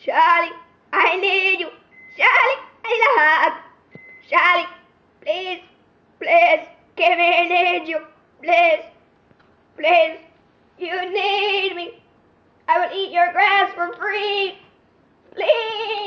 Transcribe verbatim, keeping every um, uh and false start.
Charlie, I need you. Charlie, I need a hug. Charlie, please, please, give me, I need you. Please, please, you need me. I will eat your grass for free. Please.